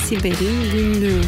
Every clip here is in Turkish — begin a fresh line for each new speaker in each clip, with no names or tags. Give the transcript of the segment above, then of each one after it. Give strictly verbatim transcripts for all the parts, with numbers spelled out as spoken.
Siber'in Günlüğü.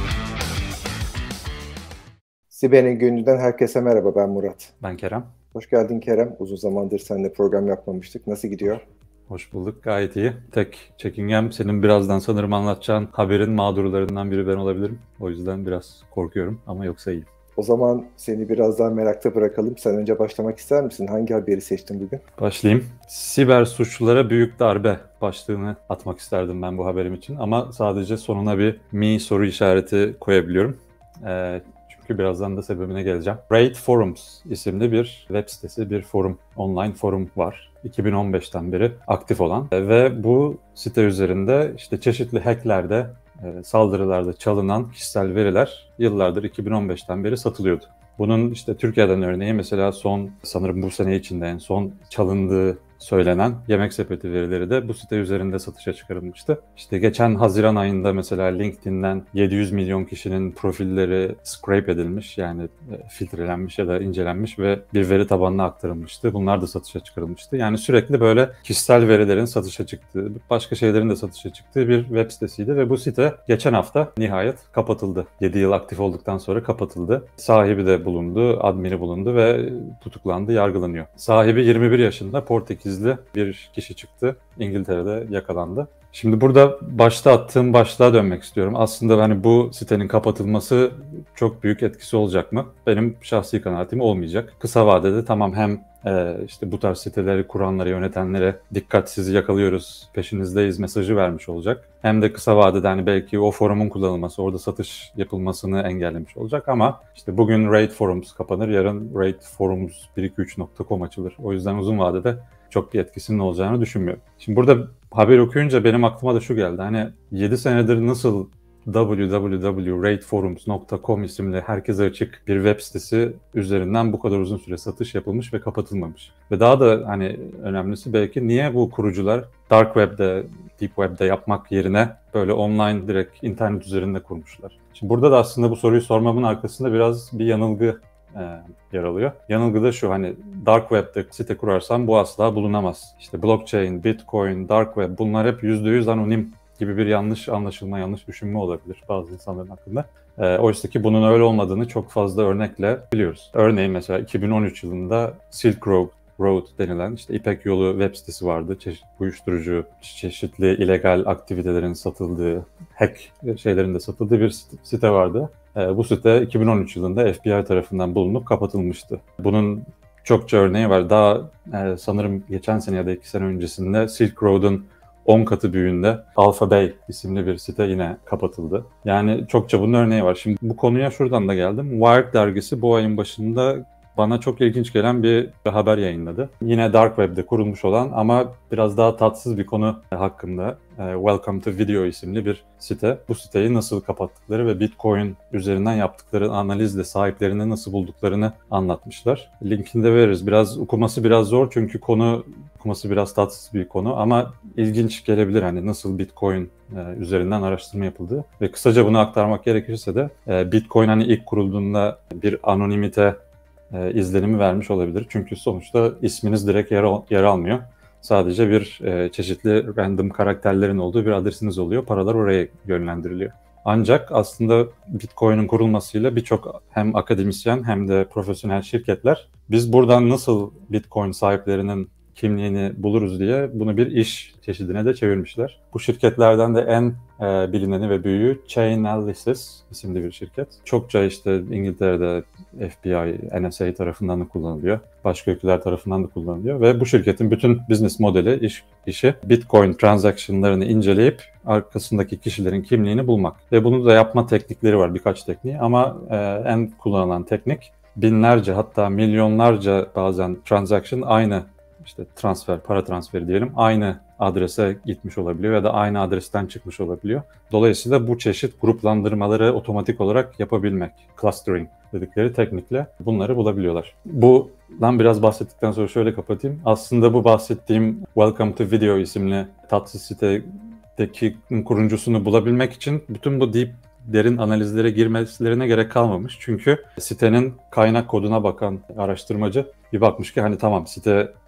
Siber'in Günlüğü'den herkese merhaba, ben Murat.
Ben Kerem.
Hoş geldin Kerem. Uzun zamandır seninle program yapmamıştık. Nasıl gidiyor?
Hoş bulduk, gayet iyi. Tek çekingem senin birazdan sanırım anlatacağın haberin mağdurlarından biri ben olabilirim. O yüzden biraz korkuyorum ama yoksa iyiyim.
O zaman seni biraz daha merakta bırakalım. Sen önce başlamak ister misin? Hangi haberi seçtin bugün?
Başlayayım. Siber suçlulara büyük darbe başlığını atmak isterdim ben bu haberim için. Ama sadece sonuna bir mi soru işareti koyabiliyorum. Ee, çünkü birazdan da sebebine geleceğim. Raid Forums isimli bir web sitesi, bir forum, online forum var. iki bin on beşten beri aktif olan ve bu site üzerinde işte çeşitli hacklerde, saldırılarda çalınan kişisel veriler yıllardır iki bin on beşten beri satılıyordu. Bunun işte Türkiye'den örneği mesela son sanırım bu sene içinde en son çalındığı söylenen Yemek Sepeti verileri de bu site üzerinde satışa çıkarılmıştı. İşte geçen Haziran ayında mesela LinkedIn'den yedi yüz milyon kişinin profilleri scrape edilmiş, yani filtrelenmiş ya da incelenmiş ve bir veri tabanına aktarılmıştı. Bunlar da satışa çıkarılmıştı. Yani sürekli böyle kişisel verilerin satışa çıktığı, başka şeylerin de satışa çıktığı bir web sitesiydi ve bu site geçen hafta nihayet kapatıldı. yedi yıl aktif olduktan sonra kapatıldı. Sahibi de bulundu, admini bulundu ve tutuklandı, yargılanıyor. Sahibi yirmi bir yaşında Portekiz bir kişi çıktı. İngiltere'de yakalandı. Şimdi burada başta attığım başlığa dönmek istiyorum. Aslında hani bu sitenin kapatılması çok büyük etkisi olacak mı? Benim şahsi kanaatim olmayacak. Kısa vadede tamam, hem e, işte bu tarz siteleri kuranlara, yönetenlere dikkat, sizi yakalıyoruz, peşinizdeyiz mesajı vermiş olacak. Hem de kısa vadede hani belki o forumun kullanılması, orada satış yapılmasını engellemiş olacak ama işte bugün Raid Forums kapanır, yarın Raid Forums bir iki üç nokta com açılır. O yüzden uzun vadede çok bir etkisinin olacağını düşünmüyorum. Şimdi burada haber okuyunca benim aklıma da şu geldi. Hani yedi senedir nasıl double-u double-u double-u nokta raid forums nokta com isimli herkese açık bir web sitesi üzerinden bu kadar uzun süre satış yapılmış ve kapatılmamış. Ve daha da hani önemlisi belki niye bu kurucular dark web'de, deep web'de yapmak yerine böyle online direkt internet üzerinde kurmuşlar. Şimdi burada da aslında bu soruyu sormamın arkasında biraz bir yanılgı E, yer alıyor. Yanılgı da şu: hani dark web'de site kurarsam bu asla bulunamaz. İşte blockchain, bitcoin, dark web, bunlar hep yüzde yüz anonim gibi bir yanlış anlaşılma, yanlış düşünme olabilir bazı insanların hakkında. E, oysa ki bunun öyle olmadığını çok fazla örnekle biliyoruz. Örneğin mesela iki bin on üç yılında Silk Road Road denilen işte İpek Yolu web sitesi vardı. Çeşitli uyuşturucu, çeşitli illegal aktivitelerin satıldığı, hack şeylerin de satıldığı bir site vardı. Bu site iki bin on üç yılında F B I tarafından bulunup kapatılmıştı. Bunun çokça örneği var. Daha e, sanırım geçen sene ya da iki sene öncesinde Silk Road'un on katı büyüğünde Alphabay isimli bir site yine kapatıldı. Yani çokça bunun örneği var. Şimdi bu konuya şuradan da geldim. Wired dergisi bu ayın başında bana çok ilginç gelen bir haber yayınladı. Yine Dark Web'de kurulmuş olan ama biraz daha tatsız bir konu hakkında, Welcome to Video isimli bir site. Bu siteyi nasıl kapattıkları ve Bitcoin üzerinden yaptıkları analizle sahiplerini nasıl bulduklarını anlatmışlar. Linkini de veririz. Biraz okuması biraz zor çünkü konu okuması biraz tatsız bir konu ama ilginç gelebilir, hani nasıl Bitcoin üzerinden araştırma yapıldığı. Ve kısaca bunu aktarmak gerekirse de Bitcoin hani ilk kurulduğunda bir anonimite E, izlenimi vermiş olabilir. Çünkü sonuçta isminiz direkt yer, al- yer almıyor. Sadece bir e, çeşitli random karakterlerin olduğu bir adresiniz oluyor. Paralar oraya yönlendiriliyor. Ancak aslında Bitcoin'in kurulmasıyla birçok hem akademisyen hem de profesyonel şirketler biz buradan nasıl Bitcoin sahiplerinin kimliğini buluruz diye bunu bir iş çeşidine de çevirmişler. Bu şirketlerden de en e, bilineni ve büyüğü Chainalysis isimli bir şirket. Çokça işte İngiltere'de F B I, N S A tarafından da kullanılıyor. Başka ülkeler tarafından da kullanılıyor ve bu şirketin bütün business modeli, iş, işi Bitcoin transaction'larını inceleyip arkasındaki kişilerin kimliğini bulmak. Ve bunu da yapma teknikleri var, birkaç tekniği ama e, en kullanılan teknik binlerce, hatta milyonlarca bazen transaction aynı işte transfer, para transferi diyelim, aynı adrese gitmiş olabiliyor ya da aynı adresten çıkmış olabiliyor. Dolayısıyla bu çeşit gruplandırmaları otomatik olarak yapabilmek, clustering dedikleri teknikle bunları bulabiliyorlar. Bundan biraz bahsettikten sonra şöyle kapatayım. Aslında bu bahsettiğim Welcome to Video isimli tatsız sitedeki kurucusunu bulabilmek için bütün bu deep derin analizlere girmelerine gerek kalmamış. Çünkü sitenin kaynak koduna bakan araştırmacı bir bakmış ki hani tamam, site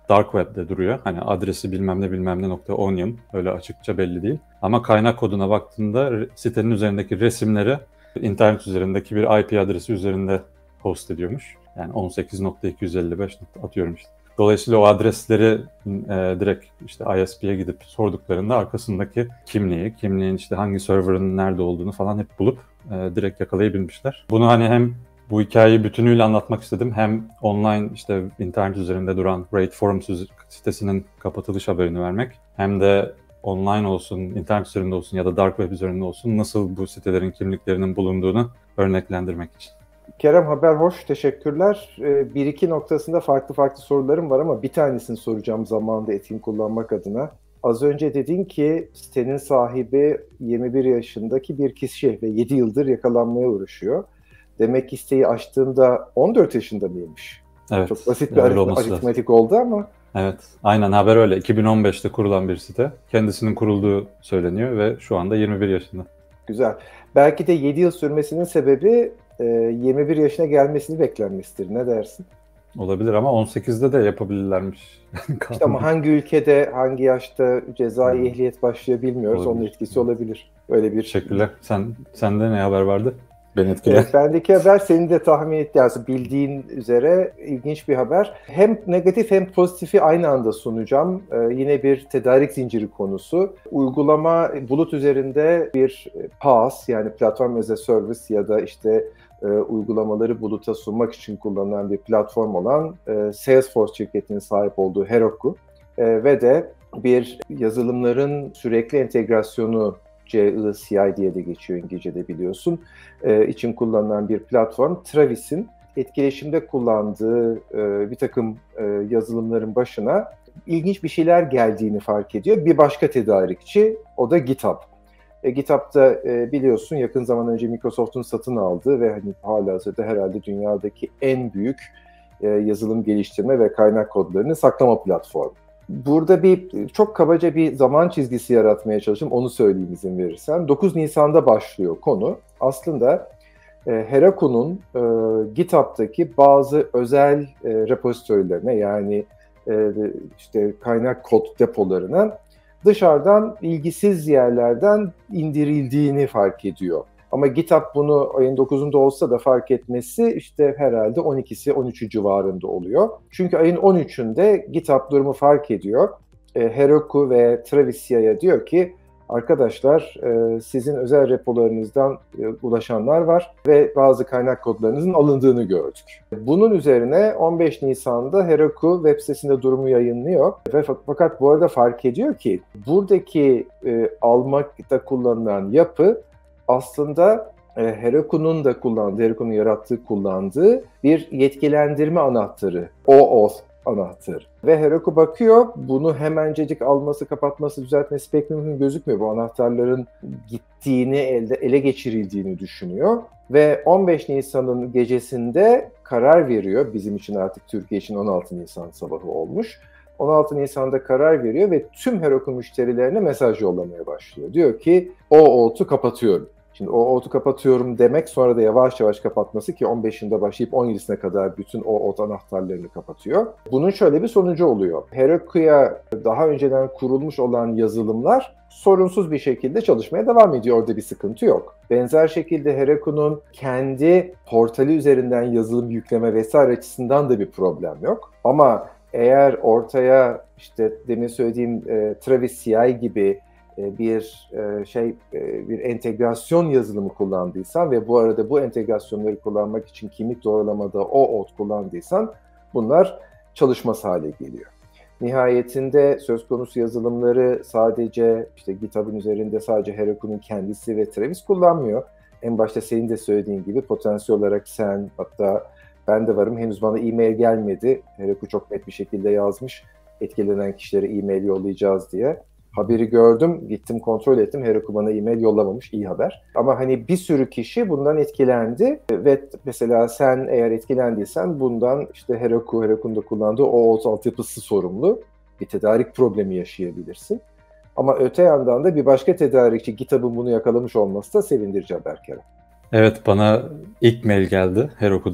Dark Web'de duruyor. Hani adresi bilmem ne bilmem ne nokta onion, öyle açıkça belli değil. Ama kaynak koduna baktığında sitenin üzerindeki resimleri internet üzerindeki bir I P adresi üzerinde host ediyormuş. Yani on sekiz nokta iki yüz elli beş atıyorum işte. Dolayısıyla o adresleri e, direkt işte I S P'ye gidip sorduklarında arkasındaki kimliği, kimliğin işte hangi server'ın nerede olduğunu falan hep bulup e, direkt yakalayabilmişler. Bunu hani hem bu hikayeyi bütünüyle anlatmak istedim, hem online işte internet üzerinde duran Raid Forums sitesinin kapatılış haberini vermek, hem de online olsun, internet üzerinde olsun ya da dark web üzerinde olsun nasıl bu sitelerin kimliklerinin bulunduğunu örneklendirmek için.
Kerem, haber hoş, teşekkürler. Ee, bir iki noktasında farklı farklı sorularım var ama bir tanesini soracağım zamanında etkin kullanmak adına. Az önce dedin ki sitenin sahibi yirmi bir yaşındaki bir kişi ve yedi yıldır yakalanmaya uğraşıyor. Demek ki siteyi açtığında on dört yaşında mıymış?
Evet.
Çok basit bir aritmetik oldu ama.
Evet, aynen haber öyle. iki bin on beşte kurulan bir site. Kendisinin kurulduğu söyleniyor ve şu anda yirmi bir yaşında.
Güzel. Belki de yedi yıl sürmesinin sebebi yirmi bir yaşına gelmesini beklenmesidir. Ne dersin?
Olabilir ama on sekizde de yapabilirlermiş.
İşte ama hangi ülkede, hangi yaşta cezai hmm. ehliyet başlıyor bilmiyoruz. Olabilir. Onun etkisi olabilir. Öyle bir.
Teşekkürler. Sen sende ne haber vardı? Beni etkiler.
Evet, bendeki haber senin de tahmin ettiğin, yani bildiğin üzere ilginç bir haber. Hem negatif hem pozitifi aynı anda sunacağım. Ee, yine bir tedarik zinciri konusu. Uygulama bulut üzerinde bir PaaS, yani Platform as a Service ya da işte e, uygulamaları buluta sunmak için kullanılan bir platform olan e, Salesforce şirketinin sahip olduğu Heroku e, ve de bir yazılımların sürekli entegrasyonu, C I C I diye de geçiyor İngilizce'de biliyorsun, e, için kullanılan bir platform. Travis'in etkileşimde kullandığı e, bir takım e, yazılımların başına ilginç bir şeyler geldiğini fark ediyor. Bir başka tedarikçi, o da GitHub. E, GitHub'da e, biliyorsun yakın zaman önce Microsoft'un satın aldığı ve hani halihazırda herhalde dünyadaki en büyük e, yazılım geliştirme ve kaynak kodlarını saklama platformu. Burada bir çok kabaca bir zaman çizgisi yaratmaya çalıştım. Onu söyleyeyim izin verirsen. dokuz Nisan'da başlıyor konu. Aslında e, Heroku'nun e, GitHub'daki bazı özel e, repositorylerine, yani e, işte kaynak kod depolarına dışarıdan ilgisiz yerlerden indirildiğini fark ediyor. Ama GitHub bunu ayın dokuzunda olsa da fark etmesi işte herhalde on ikisi on üçü civarında oluyor. Çünkü ayın on üçünde GitHub durumu fark ediyor. E, Heroku ve Travis C I'ye diyor ki arkadaşlar e, sizin özel repolarınızdan e, ulaşanlar var ve bazı kaynak kodlarınızın alındığını gördük. Bunun üzerine on beş Nisan'da Heroku web sitesinde durumu yayınlıyor ve fakat bu arada fark ediyor ki buradaki e, almakta kullanılan yapı aslında e, Heroku'nun da kullandığı, Heroku'nun yarattığı, kullandığı bir yetkilendirme anahtarı, OAuth anahtarı. Ve Heroku bakıyor, bunu hemencecik alması, kapatması, düzeltmesi pek mümkün gözükmüyor. Bu anahtarların gittiğini, elde ele geçirildiğini düşünüyor. Ve on beş Nisan'ın gecesinde karar veriyor, bizim için artık Türkiye için on altı Nisan sabahı olmuş. on altı Nisan'da karar veriyor ve tüm Heroku müşterilerine mesaj yollamaya başlıyor. Diyor ki OAuth'u kapatıyorum. Şimdi OAuth'u kapatıyorum demek sonra da yavaş yavaş kapatması ki on beşinde başlayıp on yedisine kadar bütün OAuth anahtarlarını kapatıyor. Bunun şöyle bir sonucu oluyor. Heroku'ya daha önceden kurulmuş olan yazılımlar sorunsuz bir şekilde çalışmaya devam ediyor. Orada bir sıkıntı yok. Benzer şekilde Heroku'nun kendi portali üzerinden yazılım yükleme vesaire açısından da bir problem yok. Ama eğer ortaya işte demin söylediğim e, Travis C I gibi e, bir e, şey e, bir entegrasyon yazılımı kullandıysan ve bu arada bu entegrasyonları kullanmak için kimlik doğrulamada OAuth kullandıysan bunlar çalışmaz hale geliyor. Nihayetinde söz konusu yazılımları sadece işte GitHub'ın üzerinde sadece Heroku'nun kendisi ve Travis kullanmıyor. En başta senin de söylediğin gibi potansiyel olarak sen, hatta ben de varım, henüz bana e-mail gelmedi. Heroku çok net bir şekilde yazmış etkilenen kişilere e-mail yollayacağız diye. Haberi gördüm, gittim kontrol ettim. Heroku bana e-mail yollamamış, iyi haber. Ama hani bir sürü kişi bundan etkilendi ve mesela sen eğer etkilendiysen bundan işte Heroku, Heroku'nun da kullandığı OAuth altyapısı sorumlu. Bir tedarik problemi yaşayabilirsin. Ama öte yandan da bir başka tedarikçi GitHub'ın bunu yakalamış olması da sevindirici haber Kerem.
Evet, bana ilk mail geldi Heroku'dan.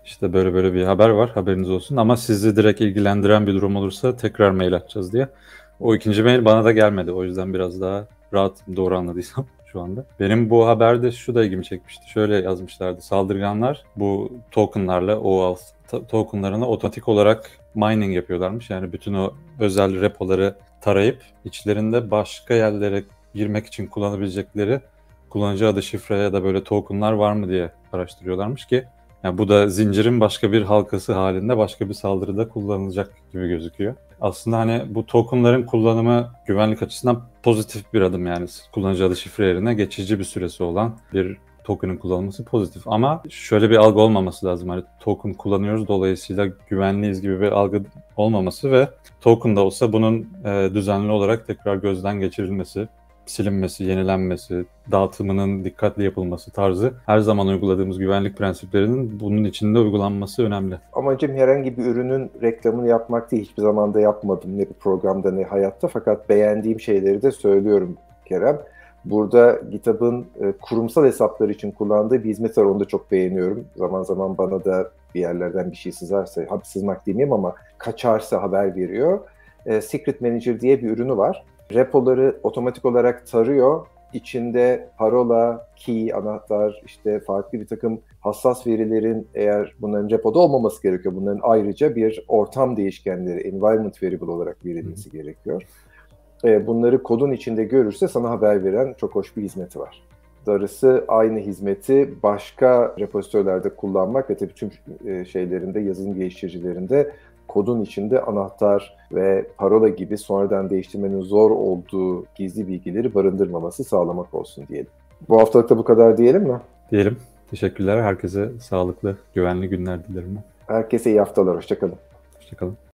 İşte böyle böyle bir haber var, haberiniz olsun ama sizi direkt ilgilendiren bir durum olursa tekrar mail atacağız diye. O ikinci mail bana da gelmedi. O yüzden biraz daha rahatım, doğru anladıysam şu anda. Benim bu haberde şu da ilgimi çekmişti. Şöyle yazmışlardı. Saldırganlar bu tokenlarla, O A L tokenlarına otomatik olarak mining yapıyorlarmış. Yani bütün o özel repoları tarayıp içlerinde başka yerlere girmek için kullanabilecekleri kullanıcı adı, şifre ya da böyle tokenlar var mı diye araştırıyorlarmış ki yani bu da zincirin başka bir halkası halinde başka bir saldırıda kullanılacak gibi gözüküyor. Aslında hani bu tokenların kullanımı güvenlik açısından pozitif bir adım, yani kullanıcı adı şifre yerine geçici bir süresi olan bir token'ın kullanılması pozitif. Ama şöyle bir algı olmaması lazım. Hani token kullanıyoruz dolayısıyla güvenliyiz gibi bir algı olmaması ve token da olsa bunun e, düzenli olarak tekrar gözden geçirilmesi, silinmesi, yenilenmesi, dağıtımının dikkatli yapılması tarzı her zaman uyguladığımız güvenlik prensiplerinin bunun içinde uygulanması önemli.
Amacım herhangi bir ürünün reklamını yapmak değil. Hiçbir zaman da yapmadım. Ne bir programda ne hayatta. Fakat beğendiğim şeyleri de söylüyorum Kerem. Burada GitHub'ın e, kurumsal hesaplar için kullandığı bir hizmet var. Onu da çok beğeniyorum. Zaman zaman bana da bir yerlerden bir şey sızarsa, hadi sızmak demeyeyim ama kaçarsa haber veriyor. E, Secret Manager diye bir ürünü var. Repoları otomatik olarak tarıyor. İçinde parola, key, anahtar, işte farklı bir takım hassas verilerin, eğer bunların repoda olmaması gerekiyor. Bunların ayrıca bir ortam değişkenleri, environment variable olarak verilmesi gerekiyor. Bunları kodun içinde görürse sana haber veren çok hoş bir hizmeti var. Darısı aynı hizmeti başka repozitörlerde kullanmak ve tabii tüm şeylerinde, yazılım geliştiricilerinde kodun içinde anahtar ve parola gibi sonradan değiştirmenin zor olduğu gizli bilgileri barındırmaması sağlamak olsun diyelim. Bu haftalık da bu kadar diyelim mi?
Diyelim. Teşekkürler. Herkese sağlıklı, güvenli günler dilerim.
Herkese iyi haftalar. Hoşça kalın.
Hoşça kalın.